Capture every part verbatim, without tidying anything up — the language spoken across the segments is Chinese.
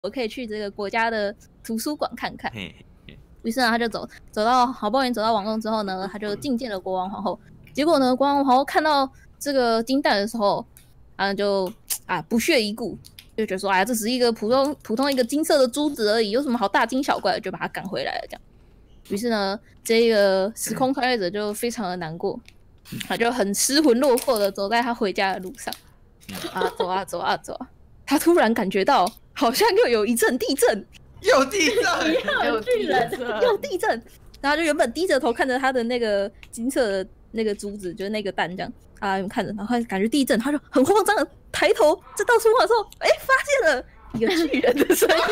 我可以去这个国家的图书馆看看。于是呢，他就走走到好不容易走到王宫之后呢，他就觐见了国王皇后。结果呢，国王皇后看到这个金蛋的时候，啊就啊不屑一顾，就觉得说，哎，这只是一个普通普通一个金色的珠子而已，有什么好大惊小怪的，就把他赶回来了这样。于是呢，这个时空穿越者就非常的难过，他就很失魂落魄的走在他回家的路上，啊走啊走啊走啊，他突然感觉到好像又有一阵地震。 有地震， 有巨人， 有地震，然后就原本低着头看着他的那个金色的那个珠子，就是那个蛋这样啊，看着，然后感觉地震，他就很慌张的抬头，就到处望的时候，哎，发现了一个巨人的身影，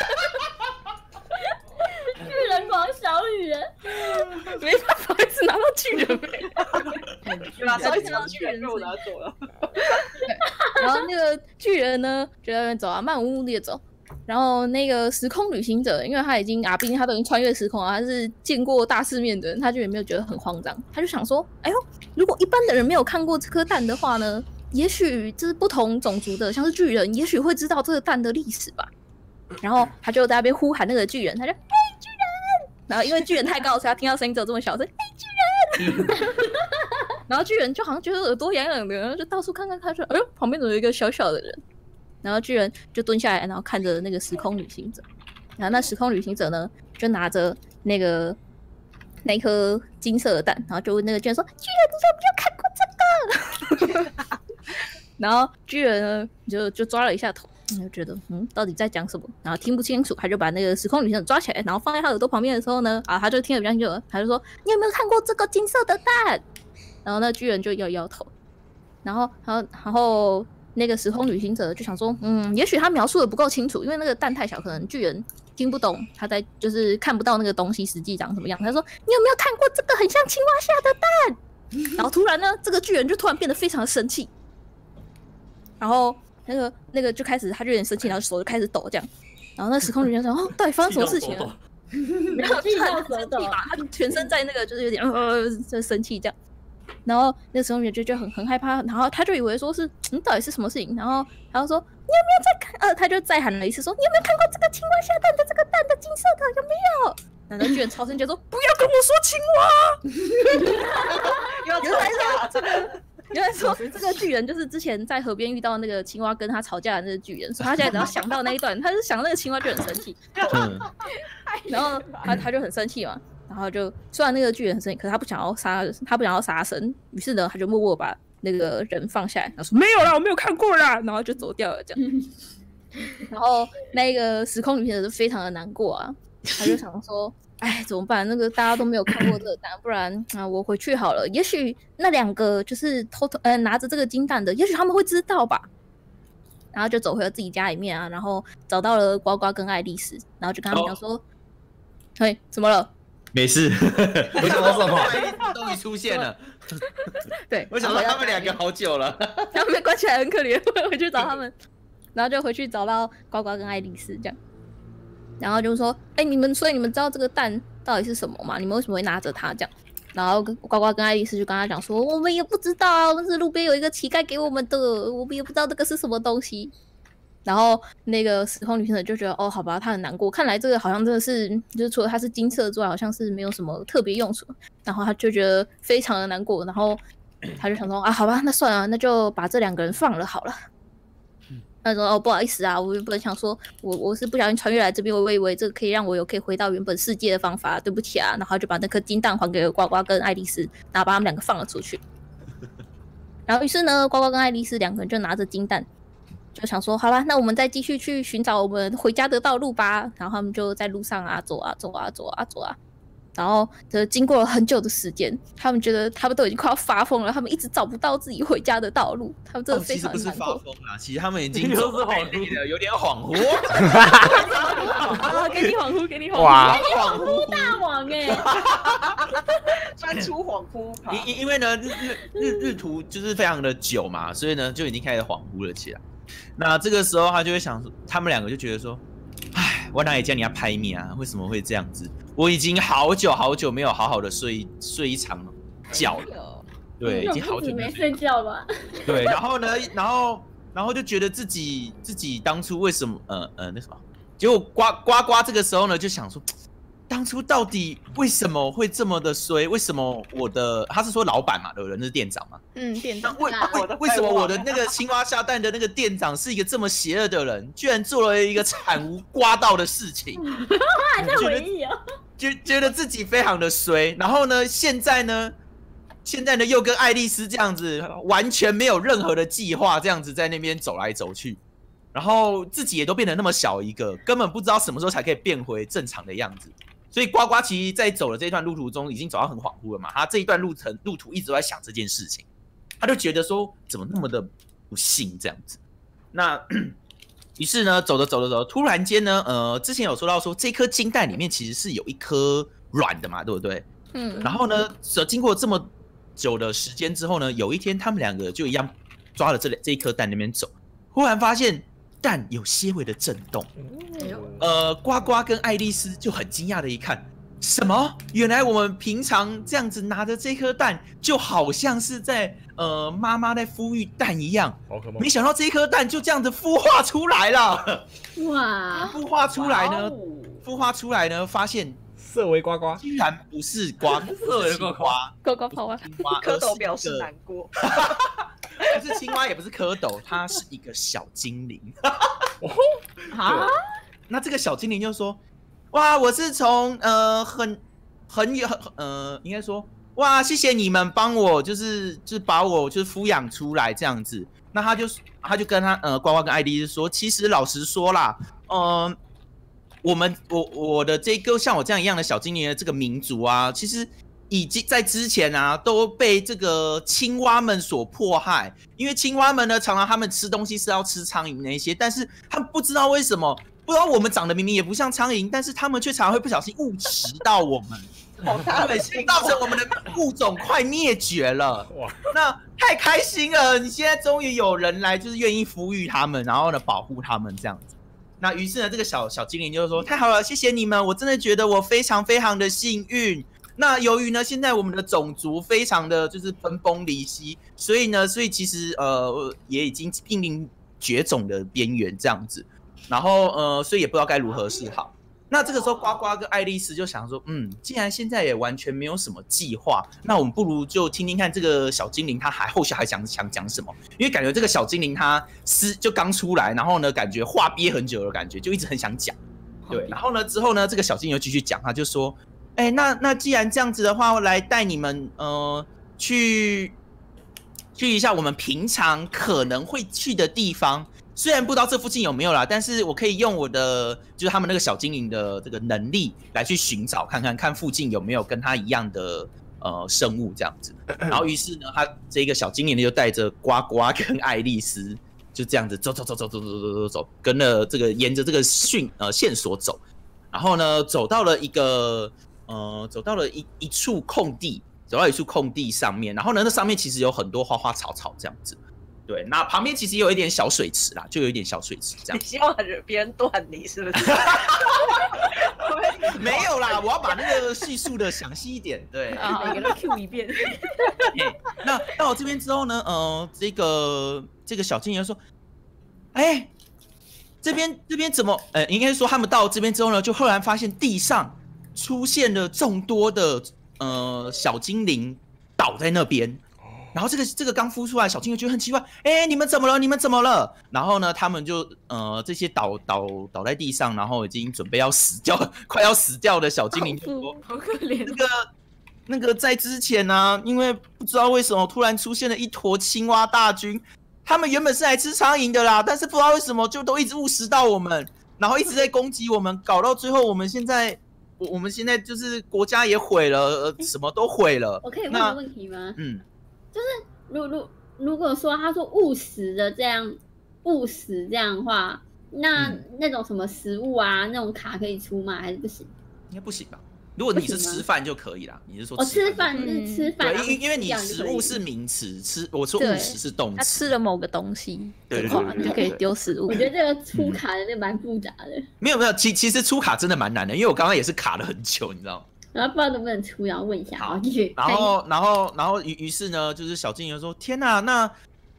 巨人狂小雨人， 没办法，一直拿到巨人没， 拿到一张巨人被我拿走了， 然后那个巨人呢就在那边走啊，漫无目的的走。然后那个时空旅行者，因为他已经啊，毕竟他都已经穿越时空啊，他是见过大世面的人，他就也没有觉得很慌张，他就想说，哎呦，如果一般的人没有看过这颗蛋的话呢，也许这是不同种族的，像是巨人，也许会知道这个蛋的历史吧。然后他就在那边呼喊那个巨人，他就嘿巨人，然后因为巨人太高，所以他听到声音只有这么小声，嘿巨人，然后巨人就好像觉得耳朵痒痒的，然后就到处看看看，说，哎呦，旁边怎么有一个小小的人？然后巨人就蹲下来，然后看着那个时空旅行者，然后那时空旅行者呢，就拿着那个那颗金色的蛋，然后就问那个巨人说：“巨人，你有没有看过这个？”然后巨人呢，就就抓了一下头，就觉得嗯，到底在讲什么？然后听不清楚，他就把那个时空旅行者抓起来，然后放在他耳朵旁边的时候呢，啊，他就听得比较清楚，他就说：“你有没有看过这个金色的蛋？”然后那巨人就摇摇头，然后，然后，然后。那个时空旅行者就想说，嗯，也许他描述的不够清楚，因为那个蛋太小，可能巨人听不懂，他在就是看不到那个东西实际长什么样。他说：“你有没有看过这个很像青蛙下的蛋？”然后突然呢，这个巨人就突然变得非常的生气，然后那个那个就开始他就有点生气，然后手就开始抖这样。然后那时空旅行者说：“哦，到底发生什么事情了？”然后气到舌头， 他全身在那个就是有点呃在生气这样。然后那时候就就很很害怕，然后他就以为说是嗯到底是什么事情，然后他就说你有没有在看？呃，他就再喊了一次说你有没有看过这个青蛙下蛋的这个蛋的金色的有没有？然后巨人超生气说不要跟我说青蛙。原来说这个，原来说这个巨人就是之前在河边遇到那个青蛙跟他吵架的那个巨人，所以他现在只要想到那一段，他是想到那个青蛙就很生气，然后他他就很生气嘛。然后就虽然那个巨人很生气，可是他不想要杀，他不想要杀生，于是呢，他就默默把那个人放下来，他说没有啦，我没有看过啦，然后就走掉了这样。然后那个时空旅行者就非常的难过啊，他就想说，哎，怎么办？那个大家都没有看过这个蛋，不然啊，我回去好了。也许那两个就是偷偷呃拿着这个金蛋的，也许他们会知道吧。然后就走回了自己家里面啊，然后找到了呱呱跟爱丽丝，然后就跟他们讲说，嘿，怎么了？ 没事，我想到什么？终于出现了。 对， 我想到他们两个好久了， 他们被关起来很可怜，回去找他们，然后就回去找到呱呱跟爱丽丝这样，然后就说：“哎、欸，你们，所以你们知道这个蛋到底是什么吗？你们为什么会拿着它这样？”然后呱呱跟爱丽丝就跟他讲说：“我们也不知道啊，但是路边有一个乞丐给我们的，我们也不知道这个是什么东西。”然后那个时空旅行者就觉得哦，好吧，他很难过，看来这个好像真的是，就是除了它是金色之外，好像是没有什么特别用处。然后他就觉得非常的难过，然后他就想说啊，好吧，那算了，那就把这两个人放了好了。他说哦，不好意思啊，我原本想说我我是不小心穿越来这边，我以为这个可以让我有可以回到原本世界的方法，对不起啊。然后就把那颗金蛋还给了呱呱跟爱丽丝，然后把他们两个放了出去。然后于是呢，呱呱跟爱丽丝两个人就拿着金蛋。就想说，好啦，那我们再继续去寻找我们回家的道路吧。然后他们就在路上啊走啊走啊走啊走啊，然后就经过了很久的时间，他们觉得他们都已经快要发疯了，他们一直找不到自己回家的道路，他们真的非常难过。 其实不是发疯啦，其实他们已经走得太累了，有点恍惚。 啊，给你恍惚，给你恍惚， 哇，恍惚大王哎、欸， 专出恍惚。 因因为呢，日日日日图就是非常的久嘛，所以呢就已经开始恍惚了起来。那这个时候他就会想，他们两个就觉得说，哎，我哪里叫你要拍面啊？为什么会这样子？我已经好久好久没有好好的睡睡一场觉了，对，已经好久没睡觉吧？ 对，然后呢，然后然后就觉得自己自己当初为什么呃呃那什么结果呱呱呱这个时候呢，就想说，当初到底为什么会这么的衰？为什么我的他是说老板嘛，对不对？那是店长嘛。 嗯，店长。 为为为什么我的那个青蛙下蛋的那个店长是一个这么邪恶的人，居然做了一个惨无刮到的事情？ 他还在回忆哦， 觉觉得自己非常的衰。然后呢，现在呢，现在呢又跟爱丽丝这样子，完全没有任何的计划，这样子在那边走来走去。然后自己也都变得那么小一个，根本不知道什么时候才可以变回正常的样子。所以呱呱其实在走的这一段路途中，已经走到很恍惚了嘛。他这一段路程路途一直都在想这件事情，他就觉得说怎么那么的不幸这样子。那于是呢，走着走着走着，突然间呢，呃，之前有说到说这颗金蛋里面其实是有一颗软的嘛，对不对？ 嗯。 然后呢，经过这么久的时间之后呢，有一天他们两个就一样抓了这这一颗蛋那边走，忽然发现蛋有些微的震动。呃，呱呱跟爱丽丝就很惊讶的一看，什么？原来我们平常这样子拿着这颗蛋，就好像是在呃妈妈在孵育蛋一样。没想到这一颗蛋就这样子孵化出来了。 哇！ 孵化出来呢，孵化出来呢，发现色为呱呱， 居然不是呱， 色为呱呱， 呱呱跑啊！ 蝌蚪表示难过。 不是青蛙，也不是蝌蚪，它是一个小精灵。 啊！ 那这个小精灵就说：“哇，我是从呃很很有呃，应该说哇，谢谢你们帮我，就是就是把我就是抚养出来这样子。”那他就他就跟他呃呱呱跟艾迪说：“其实老实说啦，嗯、呃，我们我我的这个像我这样一样的小精灵的这个民族啊，其实。”已经在之前啊都被这个青蛙们所迫害，因为青蛙们呢常常他们吃东西是要吃苍蝇那些，但是他们不知道为什么，不知道我们长得明明也不像苍蝇，但是他们却常常会不小心误食到我们，对，造成我们的物种快灭绝了。哇，那太开心了！你现在终于有人来，就是愿意抚育他们，然后呢保护他们这样子。那于是呢，这个小小精灵就说：“太好了，谢谢你们，我真的觉得我非常非常的幸运。”那由于呢，现在我们的种族非常的就是分崩离析，所以呢，所以其实呃也已经濒临绝种的边缘这样子，然后呃，所以也不知道该如何是好。那这个时候，呱呱跟爱丽丝就想说，嗯，既然现在也完全没有什么计划，那我们不如就听听看这个小精灵他还后续还想想讲什么，因为感觉这个小精灵他是就刚出来，然后呢，感觉话憋很久的感觉，就一直很想讲。对，然后呢之后呢，这个小精灵又继续讲，他就说。哎、欸，那那既然这样子的话，我来带你们呃去去一下我们平常可能会去的地方。虽然不知道这附近有没有啦，但是我可以用我的就是他们那个小精灵的这个能力来去寻找看看，看附近有没有跟他一样的呃生物这样子。然后于是呢，他这个小精灵就带着呱呱跟爱丽丝就这样子走走走走走走走走走，跟了这个沿着这个讯呃线索走，然后呢走到了一个。呃，走到了一一处空地，走到一处空地上面，然后呢，那上面其实有很多花花草草这样子。对，那旁边其实有一点小水池啦，就有一点小水池这样。 你希望别人断你是不是？ 没有啦，我要把那个叙述的详细一点。对， 啊，给他 Q 一遍。 那到我这边之后呢，呃，这个这个小精灵说，哎、欸，这边这边怎么？呃，应该说他们到这边之后呢，就忽然发现地上。出现了众多的呃小精灵倒在那边，然后这个这个刚孵出来的小精灵觉得很奇怪，哎、欸，你们怎么了？你们怎么了？然后呢，他们就呃这些倒倒倒在地上，然后已经准备要死掉、快要死掉的小精灵就说：“ 好可怜。” 那个那个在之前呢、啊，因为不知道为什么突然出现了一坨青蛙大军，他们原本是来吃苍蝇的啦，但是不知道为什么就都一直误食到我们，然后一直在攻击我们，搞到最后我们现在。我们现在就是国家也毁了，呃，什么都毁了。 我可以问个问题吗？ 嗯， 就是如如如果说他说误食的这样误食这样的话，那、嗯、那种什么食物啊，那种卡可以出吗？还是不行？ 应该不行吧？如果你是吃饭就可以啦，你是说我吃饭是吃饭， 对，因因为你食物是名词，吃我说误食是动词， 他吃了某个东西的话，你就可以丢食物。 我觉得这个出卡的那蛮复杂的。 没有没有，其其实出卡真的蛮难的，因为我刚刚也是卡了很久，你知道吗？ 然后不知道能不能出，然后问一下， 好， 继续。 然后然后然后于于是呢，就是小精灵说：“天哪，那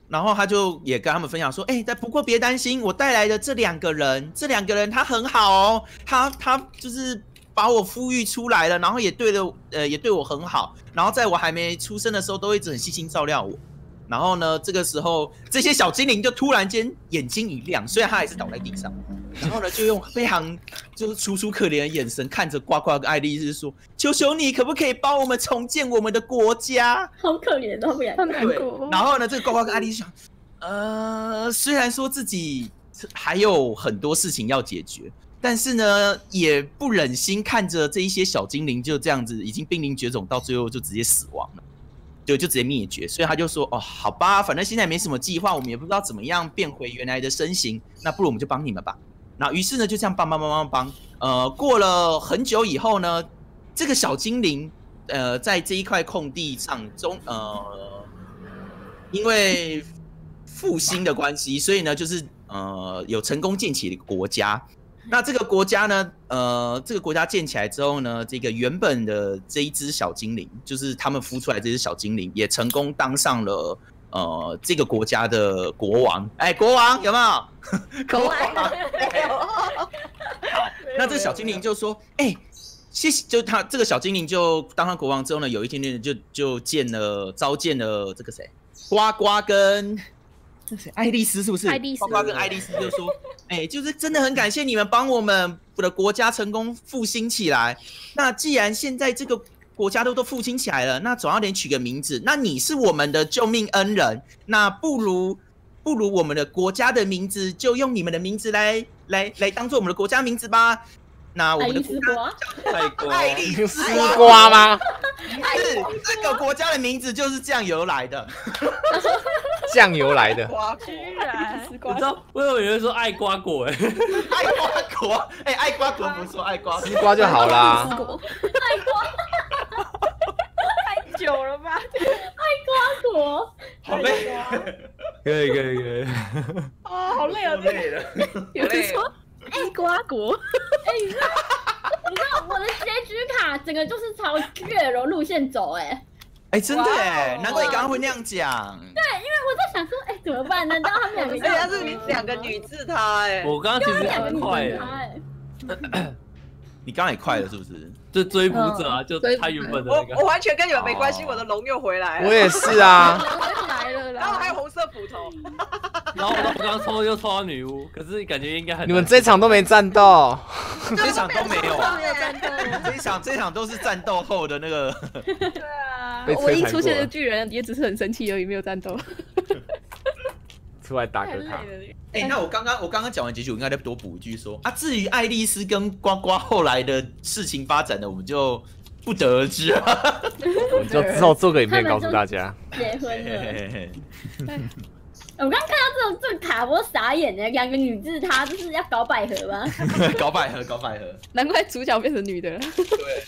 然后他就也跟他们分享说，哎、欸，但不过别担心，我带来的这两个人，这两个人他很好哦，他他就是把我孵育出来了，然后也对了，呃，也对我很好，然后在我还没出生的时候，都一直很细心照料我。然后呢，这个时候这些小精灵就突然间眼睛一亮，虽然他还是倒在地上，然后呢，就用非常就是楚楚可怜的眼神看着呱呱跟爱丽丝说：“求求你，可不可以帮我们重建我们的国家？” 好可怜，都不然很难过。 然后呢，这个呱呱跟爱丽丝想，呃，虽然说自己还有很多事情要解决，但是呢，也不忍心看着这一些小精灵就这样子已经濒临绝种，到最后就直接死亡了。就就直接灭绝，所以他就说：“哦，好吧，反正现在没什么计划，我们也不知道怎么样变回原来的身形，那不如我们就帮你们吧。”那于是呢，就这样帮帮帮帮帮。呃，过了很久以后呢，这个小精灵，呃，在这一块空地上中，呃，因为复兴的关系，所以呢，就是呃，有成功建起了一个国家。那这个国家呢，呃，这个国家建起来之后呢，这个原本的这一只小精灵，就是他们孵出来这只小精灵，也成功当上了呃这个国家的国王。哎，国王有没有？ 国王。 好，那这小精灵就说：“哎、欸，谢谢。”就他这个小精灵就当上国王之后呢，有一天呢，就就见了召见了这个谁，呱呱跟。这谁？爱丽丝是不是？ 爱丽丝。 呱呱跟爱丽丝就说：“哎、欸，就是真的很感谢你们帮我们的国家成功复兴起来。那既然现在这个国家都都复兴起来了，那总要得取个名字。那你是我们的救命恩人，那不如不如我们的国家的名字就用你们的名字来来来当做我们的国家名字吧。那我们的国家爱丽丝瓜吗？ 是这个国家的名字就是这样由来的。” 酱油来的， 居然， 你知道，我以为说爱瓜果哎， 爱瓜果，哎、欸，爱瓜果不错，爱瓜丝瓜就好啦。 爱瓜， 太久了吧？ 爱瓜果， 好累， 可以可以可以。 哦，好累啊， 累了。 有人说爱瓜果， 哎、欸，你知道，你知道我的结局卡整个就是朝月柔路线走、欸，哎。 哎、欸，真的哎，难怪你刚刚会那样讲。 对，因为我在想说，哎、欸，怎么办？难道他们两个？ 而且他是你两个女字他哎， 我刚刚其实两个女很快字他哎。 你刚刚也快了是不是？ 就追捕者啊，就他原本的我那个。 我完全跟你们没关系，我的龙又回来了。 我也是啊。 来了啦。 然后还有红色斧头。 然后我刚刚抽又抽到女巫，可是感觉应该很。 你们这场都没战斗。 这场都没有啊。 没有战斗。 这一场这一场都是战斗后的那个。 对啊。 唯一出现的巨人也只是很生气而已，没有战斗。 出来打个卡。 哎、欸，那我刚刚我刚刚讲完结局，我应该再多补一句说啊，至于爱丽丝跟呱呱后来的事情发展呢，我们就不得而知了。 我们就之后做个影片告诉大家。 结婚了。 嘿嘿嘿我刚刚看到这种这个卡，我傻眼了，两个女字他就是要搞百合吗？ 搞百合，搞百合。 难怪主角变成女的了。 对。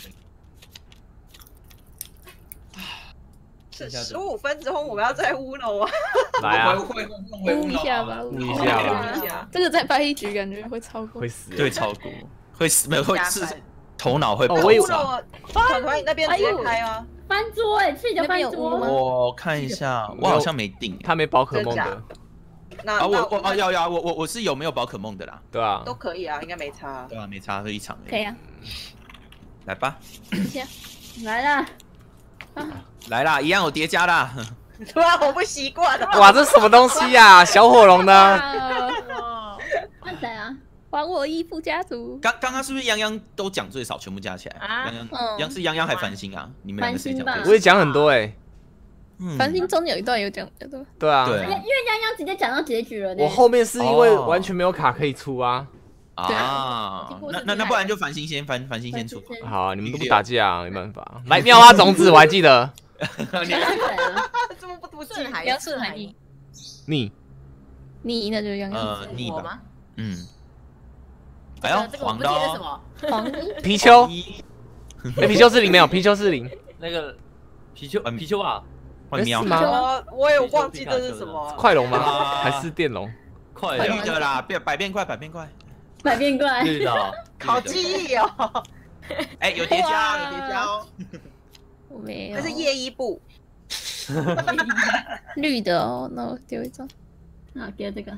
是十五分钟，我们要再乌龙啊！ 来啊， 乌一下吧， 乌一下吧。 这个再拍一局，感觉会超过。 会死。 对，超过。会死，没有会是头脑会爆炸。团团，你那边直接开吗？ 翻桌哎，自己就翻桌。 我看一下，我好像没定。 他没宝可梦的。 那啊，我我啊要要，我我我是有没有宝可梦的啦？ 对啊， 都可以啊，应该没差。 对啊，没差，就一场。 可以啊。 来吧。 来了。 来啦，一样有叠加啦。 对啊，我不习惯了。 哇，这什么东西呀？小火龙呢？ 换谁啊？ 还我衣服家族。 刚刚刚是不是泱泱都讲最少，全部加起来？泱泱泱是泱泱还繁星啊？你们两个谁讲最少？ 我也讲很多哎。 繁星中有一段有讲的，对吧？ 对啊。 因为泱泱直接讲到结局了。 我后面是因为完全没有卡可以出啊。 啊，那那那不然就繁星先，繁繁星先出。 好啊，你们都不打架，没办法。来，妙蛙种子我还记得。 这么不读记还要是还逆逆逆那就是泱泱。 呃，逆吧。嗯。哎呦，黄的哦。 黄皮丘。哎，皮丘是零没有？皮丘是零。 那个皮丘，皮丘啊。 换喵吗？ 我也忘记这是什么。 快龙吗？还是电龙？ 快绿的啦，变百变快，百变快。 百变怪， 绿的， 好记忆哦。 哎，有叠加，有叠加哦。 我没有。 那是夜一部。 绿的哦，那我丢一张。 那给这个。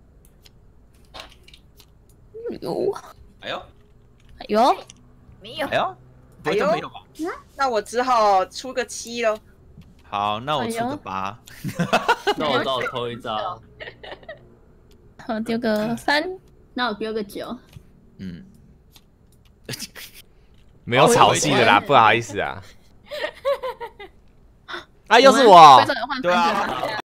有， 哎呦， 哎呦， 没有哎，呦，不会就没有吧？ 那我只好出个七喽。 好，那我出哎呦个八。 那我找抽一张。 好，丢个三。 那我丢个九。 嗯， 没有草系的啦，不好意思啊。啊，又是回我头。换对番茄啊。